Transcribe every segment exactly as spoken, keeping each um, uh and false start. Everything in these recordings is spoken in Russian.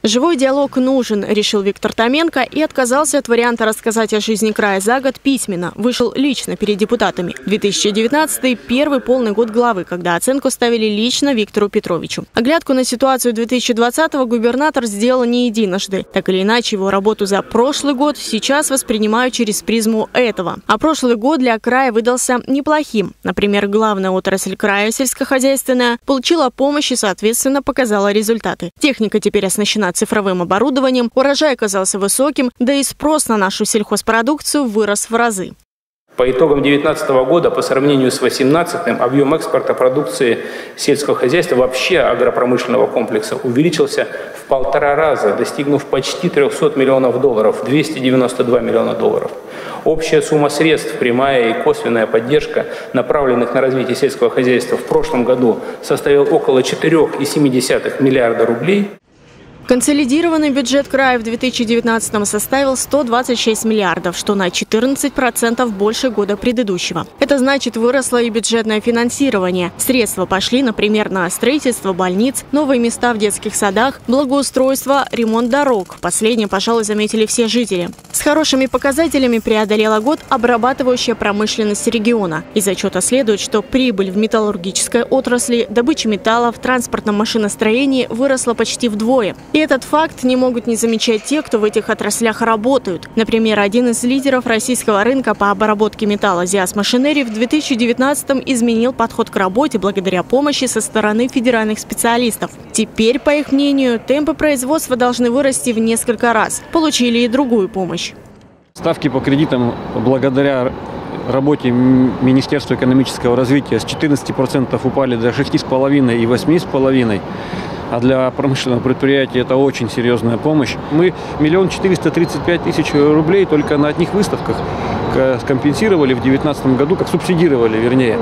Живой диалог нужен, решил Виктор Томенко и отказался от варианта рассказать о жизни края за год письменно. Вышел лично перед депутатами. две тысячи девятнадцатый – первый полный год главы, когда оценку ставили лично Виктору Петровичу. Оглядку на ситуацию две тысячи двадцатого губернатор сделал не единожды. Так или иначе, его работу за прошлый год сейчас воспринимают через призму этого. А прошлый год для края выдался неплохим. Например, главная отрасль края, сельскохозяйственная, получила помощь и, соответственно, показала результаты. Техника теперь оснащена цифровым оборудованием, урожай оказался высоким, да и спрос на нашу сельхозпродукцию вырос в разы. По итогам две тысячи девятнадцатого года, по сравнению с две тысячи восемнадцатым, объем экспорта продукции сельского хозяйства, вообще агропромышленного комплекса, увеличился в полтора раза, достигнув почти трёхсот миллионов долларов, двести девяносто два миллиона долларов. Общая сумма средств, прямая и косвенная поддержка, направленных на развитие сельского хозяйства в прошлом году, составила около четырёх целых семи десятых миллиарда рублей. Консолидированный бюджет края в две тысячи девятнадцатом составил сто двадцать шесть миллиардов, что на четырнадцать процентов больше года предыдущего. Это значит, выросло и бюджетное финансирование. Средства пошли, например, на строительство больниц, новые места в детских садах, благоустройство, ремонт дорог. Последнее, пожалуй, заметили все жители. С хорошими показателями преодолела год обрабатывающая промышленность региона. Из отчета следует, что прибыль в металлургической отрасли, добыче металлов, транспортном машиностроении выросла почти вдвое. И этот факт не могут не замечать те, кто в этих отраслях работают. Например, один из лидеров российского рынка по обработке металла «Зиас Машинери» в две тысячи девятнадцатом изменил подход к работе благодаря помощи со стороны федеральных специалистов. Теперь, по их мнению, темпы производства должны вырасти в несколько раз. Получили и другую помощь. Ставки по кредитам благодаря работе Министерства экономического развития с четырнадцати процентов упали до шести с половиной и восьми с половиной. А для промышленного предприятия это очень серьезная помощь. Мы миллион четыреста тридцать пять тысяч рублей только на одних выставках компенсировали в две тысячи девятнадцатом году, как субсидировали, вернее.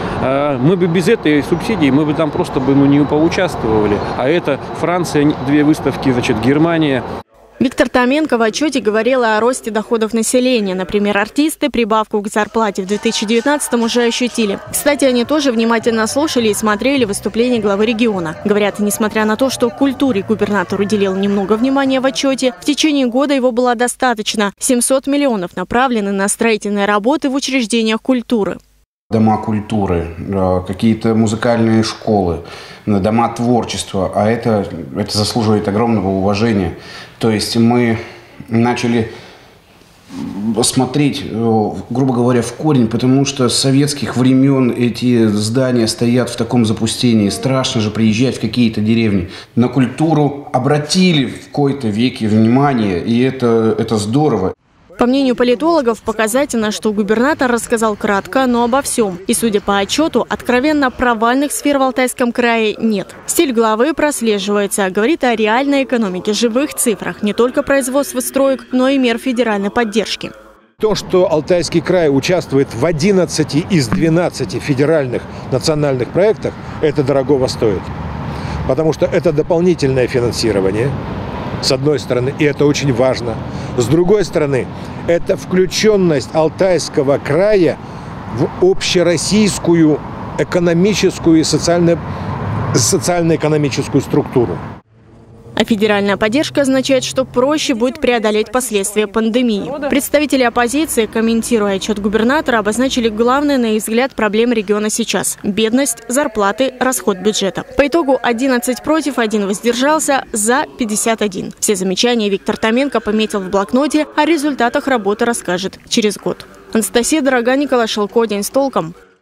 Мы бы без этой субсидии, мы бы там просто бы ну, не поучаствовали. А это Франция, две выставки, значит, Германия. Виктор Томенко в отчете говорил о росте доходов населения. Например, артисты прибавку к зарплате в две тысячи девятнадцатом уже ощутили. Кстати, они тоже внимательно слушали и смотрели выступления главы региона. Говорят, несмотря на то, что культуре губернатор уделил немного внимания в отчете, в течение года его было достаточно. семьсот миллионов направлены на строительные работы в учреждениях культуры. Дома культуры, какие-то музыкальные школы, дома творчества, а это, это заслуживает огромного уважения. То есть мы начали смотреть, грубо говоря, в корень, потому что с советских времен эти здания стоят в таком запустении. Страшно же приезжать в какие-то деревни. На культуру обратили в кои-то веки внимание, и это, это здорово. По мнению политологов, показательно, что губернатор рассказал кратко, но обо всем. И, судя по отчету, откровенно провальных сфер в Алтайском крае нет. Стиль главы прослеживается, говорит о реальной экономике, живых цифрах, не только производства строек, но и мер федеральной поддержки. То, что Алтайский край участвует в одиннадцати из двенадцати федеральных национальных проектах, это дорогого стоит. Потому что это дополнительное финансирование. С одной стороны, и это очень важно. С другой стороны, это включенность Алтайского края в общероссийскую экономическую и социально, социально-экономическую структуру. А федеральная поддержка означает, что проще будет преодолеть последствия пандемии. Представители оппозиции, комментируя отчет губернатора, обозначили главные, на их взгляд, проблемы региона сейчас – бедность, зарплаты, расход бюджета. По итогу одиннадцать против, один воздержался, за пятьдесят один. Все замечания Виктор Томенко пометил в блокноте, о результатах работы расскажет через год. Анастасия Дорога, Николай Шелко. День с толком.